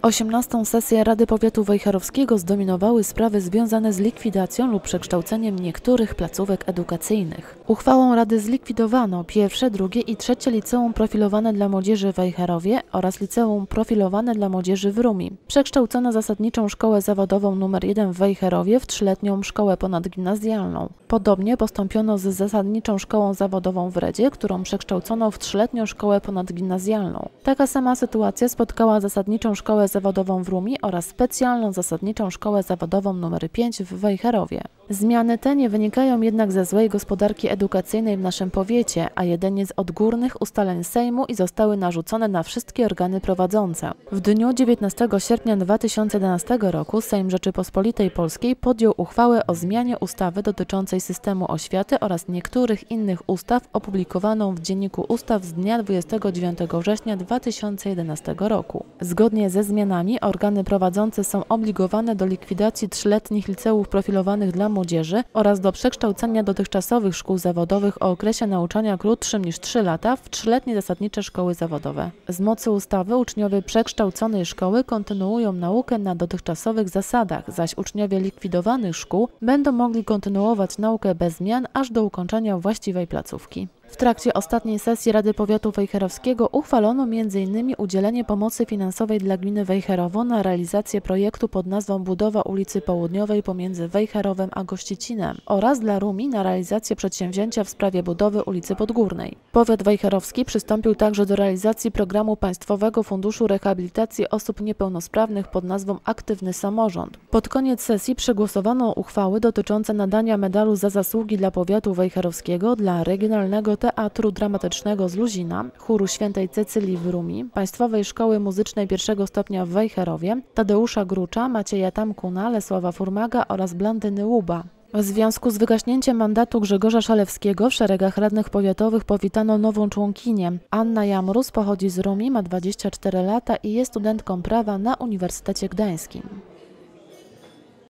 18. sesję Rady Powiatu Wejherowskiego zdominowały sprawy związane z likwidacją lub przekształceniem niektórych placówek edukacyjnych. Uchwałą Rady zlikwidowano pierwsze, drugie i trzecie liceum profilowane dla młodzieży w Wejherowie oraz liceum profilowane dla młodzieży w Rumi. Przekształcono zasadniczą szkołę zawodową nr 1 w Wejherowie w 3-letnią szkołę ponadgimnazjalną. Podobnie postąpiono z zasadniczą szkołą zawodową w Redzie, którą przekształcono w 3-letnią szkołę ponadgimnazjalną. Taka sama sytuacja spotkała zasadniczą szkołę zawodową w Rumi oraz specjalną zasadniczą szkołę zawodową nr 5 w Wejherowie. Zmiany te nie wynikają jednak ze złej gospodarki edukacyjnej w naszym powiecie, a jedynie z odgórnych ustaleń Sejmu i zostały narzucone na wszystkie organy prowadzące. W dniu 19 sierpnia 2011 roku Sejm Rzeczypospolitej Polskiej podjął uchwałę o zmianie ustawy dotyczącej systemu oświaty oraz niektórych innych ustaw opublikowaną w Dzienniku Ustaw z dnia 29 września 2011 roku. Zgodnie ze zmianami organy prowadzące są obligowane do likwidacji 3-letnich liceów profilowanych dla młodzieży oraz do przekształcenia dotychczasowych szkół zawodowych o okresie nauczania krótszym niż 3 lata w 3-letnie zasadnicze szkoły zawodowe. Z mocy ustawy uczniowie przekształconej szkoły kontynuują naukę na dotychczasowych zasadach, zaś uczniowie likwidowanych szkół będą mogli kontynuować naukę bez zmian aż do ukończenia właściwej placówki. W trakcie ostatniej sesji Rady Powiatu Wejherowskiego uchwalono m.in. udzielenie pomocy finansowej dla gminy Wejherowo na realizację projektu pod nazwą Budowa ulicy Południowej pomiędzy Wejherowem a Gościcinem oraz dla Rumi na realizację przedsięwzięcia w sprawie budowy ulicy Podgórnej. Powiat wejherowski przystąpił także do realizacji programu Państwowego Funduszu Rehabilitacji Osób Niepełnosprawnych pod nazwą Aktywny Samorząd. Pod koniec sesji przegłosowano uchwały dotyczące nadania medalu za zasługi dla powiatu wejherowskiego, dla Regionalnego Teatru Dramatycznego z Luzina, Chóru Świętej Cecylii w Rumi, Państwowej Szkoły Muzycznej I stopnia w Wejherowie, Tadeusza Grucza, Macieja Tamkuna, Lesława Furmaga oraz Blandyny Łuba. W związku z wygaśnięciem mandatu Grzegorza Szalewskiego w szeregach radnych powiatowych powitano nową członkinię. Anna Jamrus pochodzi z Rumi, ma 24 lata i jest studentką prawa na Uniwersytecie Gdańskim.